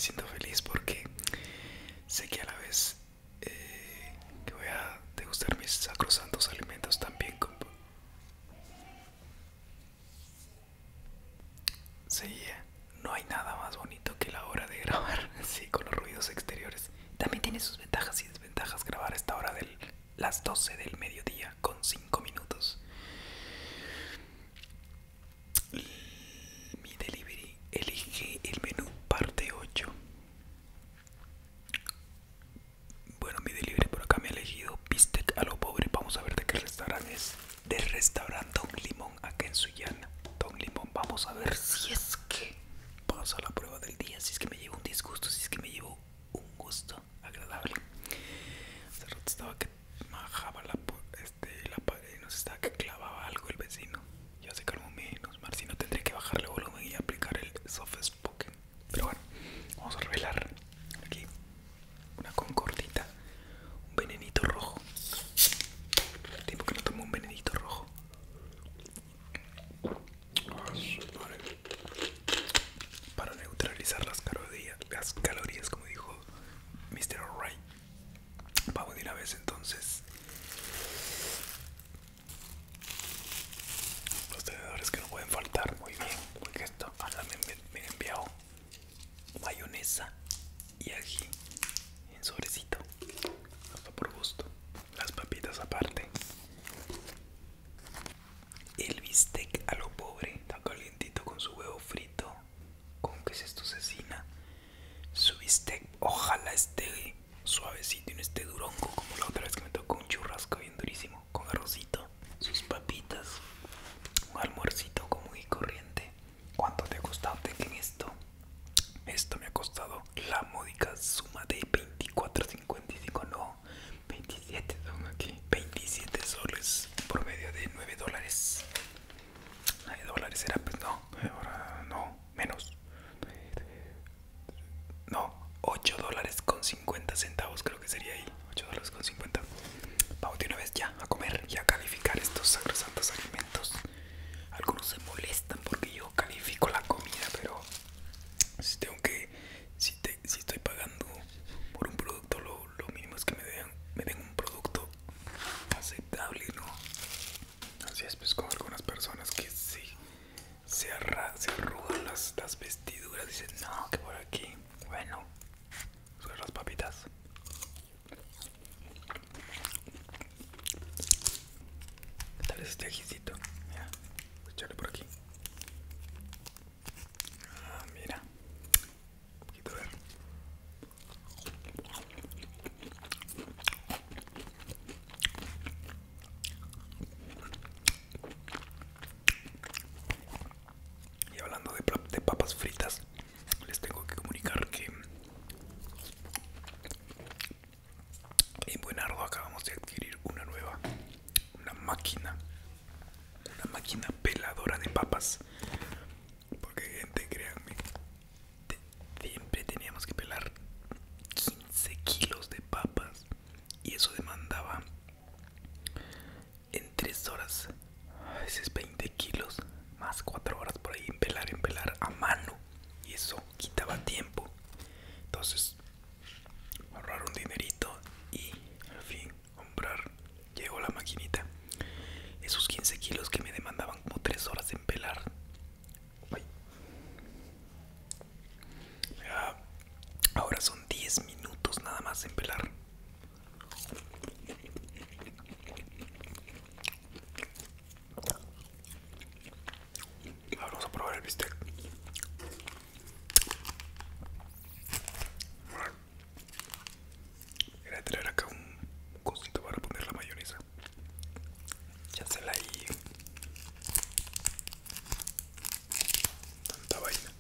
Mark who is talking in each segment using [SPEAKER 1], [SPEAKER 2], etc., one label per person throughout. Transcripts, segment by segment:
[SPEAKER 1] siento feliz porque sé que a la vez que voy a degustar mis sacrosantos alimentos también. Sí, no hay nada más bonito que la hora de grabar, sí, con los ruidos exteriores. También tiene sus ventajas y desventajas grabar a esta hora de las 12 del mediodía con 5 minutos. Mi delivery elige el menú parte 8. Bueno, mi delivery por acá me ha elegido bistec a lo pobre. Vamos a ver de qué restaurante es. Del restaurante Don Limón, acá en Sullana. Don Limón, vamos a ver si es que paso la prueba del día, si es que me llevo un disgusto, si es que me llevo un gusto agradable. Hace rato estaba que majaba la pared, no sé, estaba que clavaba algo el vecino. Ya se calmó menos, Marcino, tendré que bajarle volumen y aplicar el soft spoken. Pero bueno, vamos a revelar aquí una concordita, un venenito rojo. Tiempo que no tomo un venenito rojo. Para neutralizar las calorías, como dijo Mr. O'Reilly. Vamos de una vez entonces. Los tenedores que no pueden faltar. Muy bien, porque esto me han enviado mayonesa y ají en sobrecito. Hasta por gusto. Las papitas aparte. El bistec a lo pobre, está calientito con su huevo frito. ¿Cómo que es esto, cecina? Su bistec, ojalá esté suavecito y no esté durongo como la otra vez que me tocó un churrasco bien durísimo. Con arrocito, sus papitas, un almuercito común y corriente. ¿Cuánto te ha costado en esto? Esto me ha costado la módica suma de 24.55, no, 27 son aquí, 27 soles por medio de $9. $9 era, pues no, ahora no, menos, no, $8.50 creo que sería ahí, $8.50. Vamos de una vez ya a comer y a calificar estos sacrosantos alimentos. Algunos se molestan porque yo califico la comida, pero si tengo que, si estoy pagando por un producto, lo mínimo es que me den un producto aceptable, ¿no? Así es, pues, con algunas personas que sí se arrugan las vestiduras, dicen no, que por aquí, bueno, son las papitas. ¿Qué tal es este ajicito? Mira, pues echarle por aquí. Ah, mira, un poquito, a ver. Y hablando de papas fritas, les tengo que comunicar que en Buenardo acabamos de adquirir una máquina, una máquina peladora de papas. Porque gente, créanme, siempre teníamos que pelar 15 kilos de papas y eso demandaba en 3 horas, a veces 20 kilos, más 4 horas por ahí en pelar a mano, y eso quitaba tiempo. Entonces ahorrar un dinerito y al fin comprar, llegó la maquinita. Esos 15 kilos que me demandaban como 3 horas en pelar, ay, ahora son 10 minutos nada más en pelar. Ahora vamos a probar el bistec. Quería traer acá un cosito para poner la mayonesa. Échasela ahí. Tanta vaina.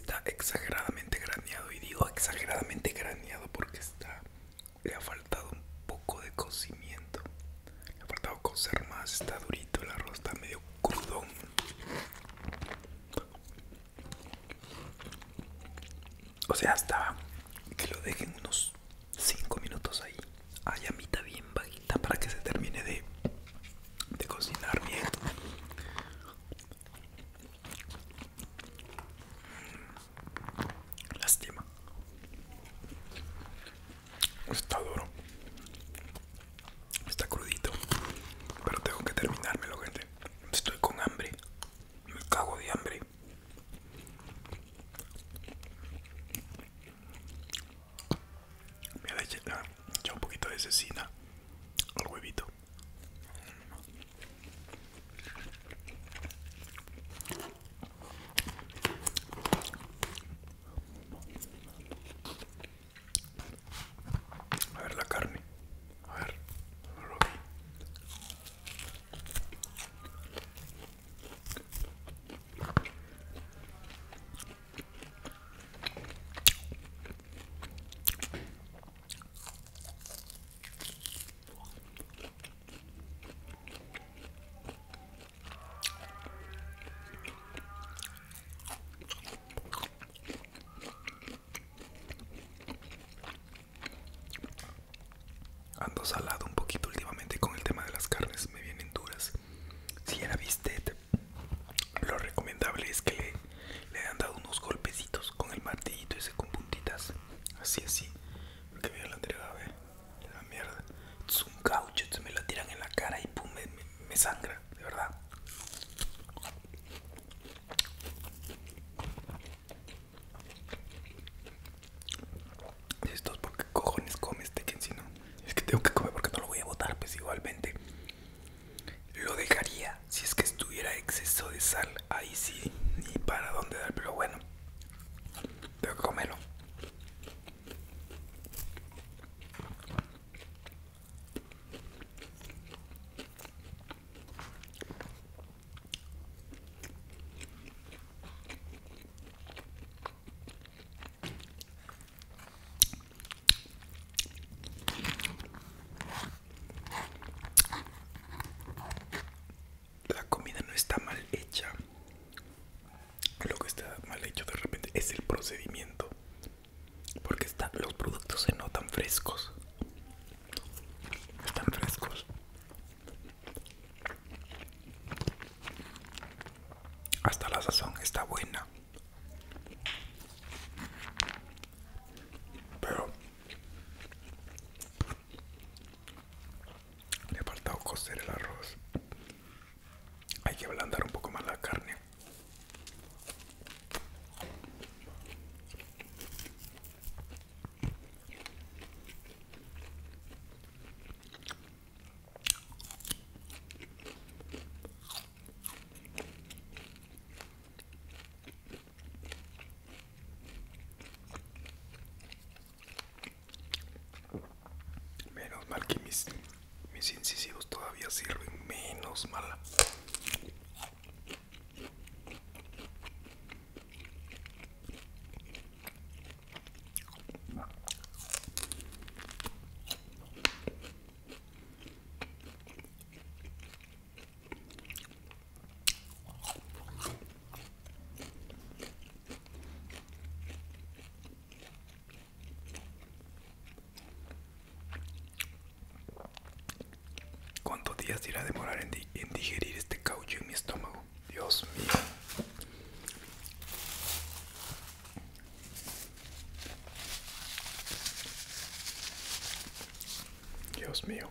[SPEAKER 1] está exageradamente graneado. Y digo exageradamente graneado porque le ha faltado un poco de cocimiento. Le ha faltado cocer más, está durito, el arroz está medio crudón. O sea, hasta que lo dejen unos 5 minutos ahí, a llamita bien bajita, para que se termine de cocinar bien. Lástima. Está duro. Está crudito. Pero tengo que terminármelo, gente. Estoy con hambre. Me cago de hambre. Me he echado un poquito de cecina al huevito. A ver la carne. A ver. Lo vi. Ando salado un poquito últimamente con el tema de las carnes, me vienen duras. Si era bistec, lo recomendable es que le han dado unos golpecitos con el martillito ese con puntitas. Así, así. Porque mira la entregada, ve. La mierda. Es un caucho, me lo tiran en la cara y pum, me sangra, de verdad. Esto es porque cojones comes, que si no. Es que tengo que comer porque no lo voy a botar, pues igualmente. Lo dejaría si es que estuviera exceso de sal. Ahí sí, ni para dónde dar, pero bueno, tengo que comerlo. La comida no está mal hecha. Lo que está mal hecho de repente es el procedimiento. Porque los productos se notan frescos. Están frescos. Hasta la sazón está buena. Pero le ha faltado cocer el arroz. Hay que ablandar un poco más la carne. Menos mal que mis incisivos todavía sirven. Menos mal. ¿Cuántos días irá a demorar en digerir este caucho en mi estómago? Dios mío. Dios mío.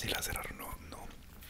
[SPEAKER 1] fácil hacer arroz, no, no.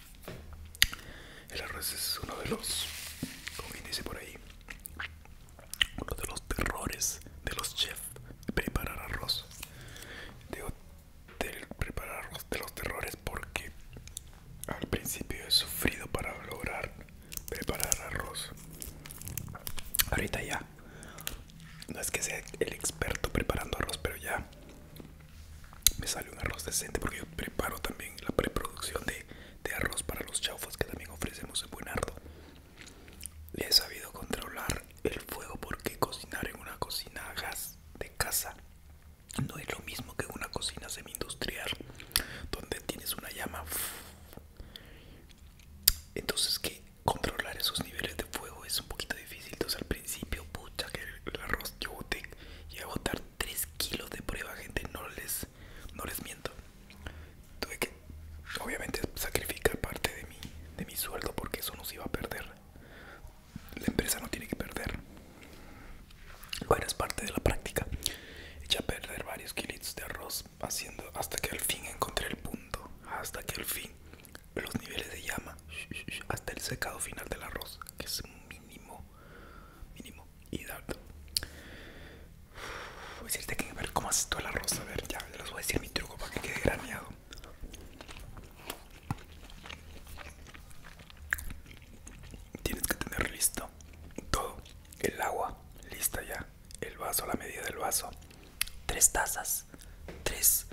[SPEAKER 1] El arroz es uno de los, como bien dice por ahí, uno de los terrores de los chefs. Preparar arroz. Digo, preparar arroz de los terrores porque al principio he sufrido para lograr preparar arroz. Ahorita ya no es que sea el experto preparando arroz, pero ya me sale un arroz decente porque yo preparo también la preproducción de arroz para los chaufas que también ofrecemos en Buenardo. Le he sabido controlar el fuego porque cocinar en una cocina a gas de casa no es lo mismo que en una cocina semi-industrial donde tienes una llama. Entonces que controlar esos niveles de fuego es un poquito difícil. Entonces al principio, pucha, que el arroz yo boté, llegué a botar 3 kilos de prueba, gente, no les miento. Tuve que obviamente sacrificar parte de mi sueldo porque eso no se iba a perder. La empresa no tiene que perder. Bueno, es parte de la práctica. Eché a perder varios kilitos de arroz haciendo hasta que al fin encontré el punto. Hasta que al fin los niveles de llama hasta el secado final del arroz, que es mínimo y dato. Voy a decirte que a ver cómo haces tú el arroz. A ver, ya les voy a decir mi truco para que quede graneado. Tienes que tener listo todo. El agua lista ya, el vaso, la medida del vaso, 3 tazas, 3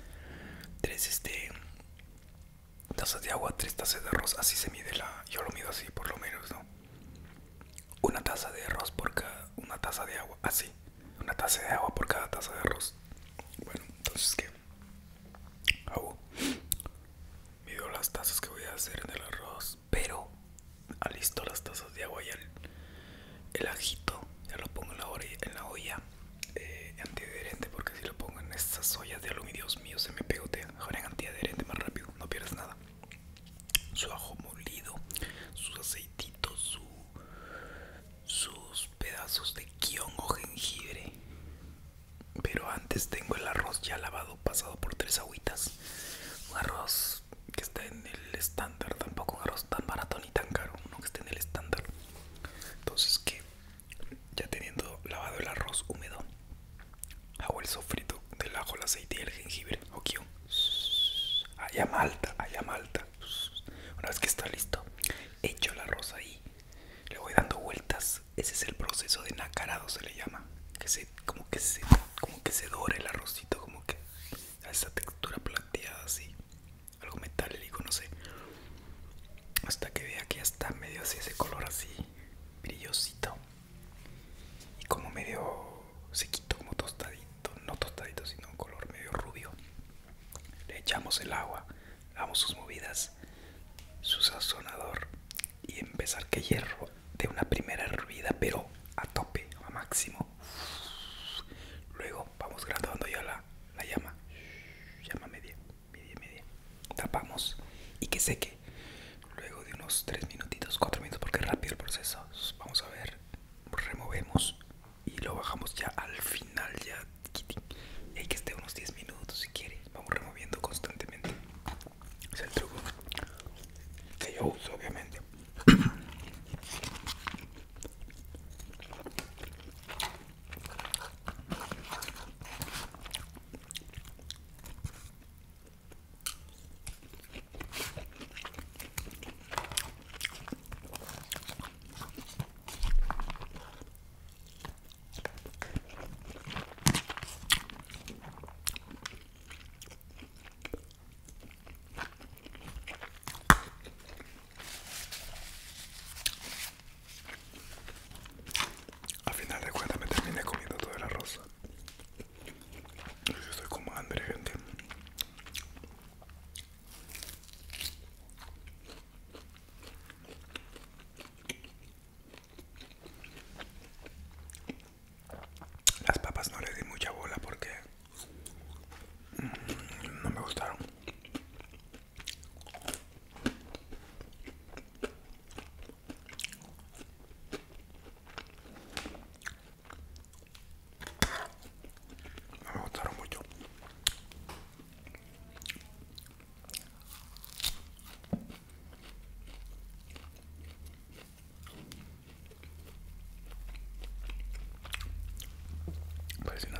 [SPEAKER 1] tazas de agua, 3 tazas de arroz. Así se mide yo lo mido así por lo menos, ¿no? Una taza de arroz por cada, una taza de agua, así, una taza de agua por cada taza de arroz. Bueno, entonces ¿qué hago? Mido las tazas que voy a hacer en el arroz, pero alisto las tazas de agua y el ajito ya lo pongo en la olla antiadherente, porque si lo pongo en estas ollas de aluminio, Dios mío, se me pegotea. Mejor en antiadherente, más rápido, no pierdes nada. Su ajo molido, sus aceititos, sus pedazos de guión o jengibre. Pero antes tengo el arroz ya lavado, pasado por 3 agüitas. Un arroz que está en el estándar, tampoco un arroz tan barato ni tan caro, uno que esté en el estándar. Entonces que ya teniendo lavado el arroz húmedo, hago el sofrito del ajo, el aceite y el jengibre o guión a llama alta, a llama alta. Una vez que está listo, echo el arroz ahí, le voy dando vueltas. Ese es el proceso de nacarado, se le llama, como que se dora el arrocito, como que a esa textura plateada así, algo metálico, no sé, hasta que vea que ya está medio así, ese color así brillosito y como medio sequito, como tostadito, no tostadito sino un color medio rubio. Le echamos el agua, damos sus movidas, su sazonador y empezar que hierro de una primera hervida, pero a tope, a máximo. Luego vamos graduando ya la llama, llama media. Tapamos y que seque. Luego de unos 3 minutitos, 4 minutos, porque es rápido el proceso. Vamos a ver, removemos y lo bajamos ya al final, ya. Y hay que esté unos 10 minutos si quiere. Vamos removiendo constantemente. Es el truco que yo uso, obviamente.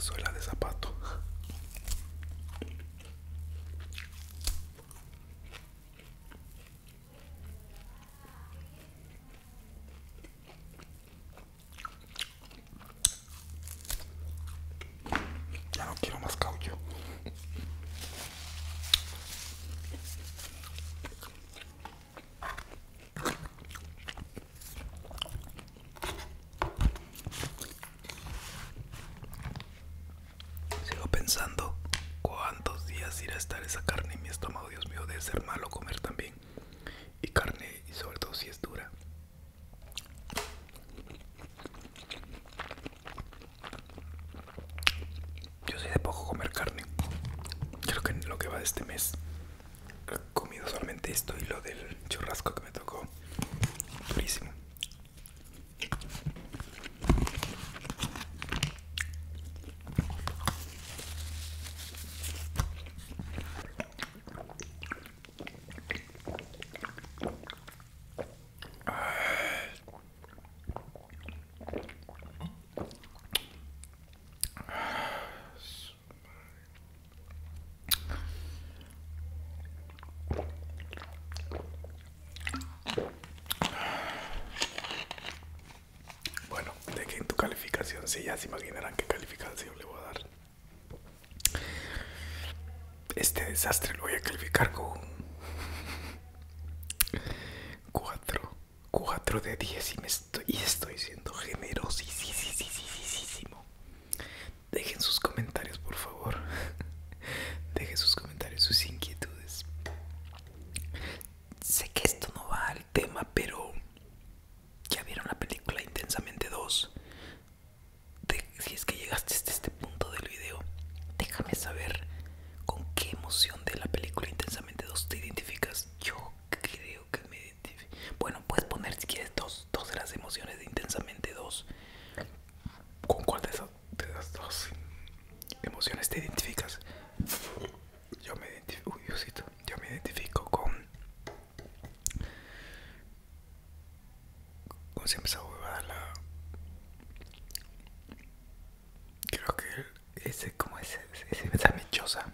[SPEAKER 1] suela de zapato. Ya no quiero más caucho. Sigo pensando cuántos días irá a estar esa carne en mi estómago. Dios mío, debe ser malo comer también. Y carne, y sobre todo si es dura. Yo soy de poco comer carne. Creo que en lo que va de este mes he comido solamente esto y lo del churrasco que me tocó. Durísimo. Bueno, de que en tu calificación, sí, ya se imaginarán qué calificación le voy a dar. Este desastre lo voy a calificar con 4 de 10 y estoy siendo generosísimo. Dejen sus comentarios, por favor. Dejen sus comentarios, sus inquietudes. Sé que esto no va al tema, pero ¿ya vieron la película Intensamente 2? Si es que llegaste hasta este punto del video, déjame saber con qué emoción de la película Intensamente 2 te identificas. Yo creo que me identifico. Bueno, puedes poner si quieres dos de las emociones de Intensamente 2. ¿Con cuál de esas dos emociones te identificas? Yo me identifico, uy, Diosito, yo me identifico con ¿cómo se llama esa huevada? Creo que ese, como esa mechosa.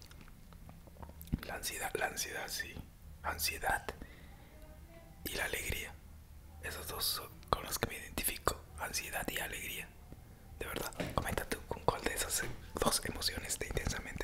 [SPEAKER 1] La ansiedad, sí. Ansiedad y la alegría. Esos dos son con los que me identifico. Ansiedad y alegría. De verdad, comenta tú con cuál de esas dos emociones te intensamente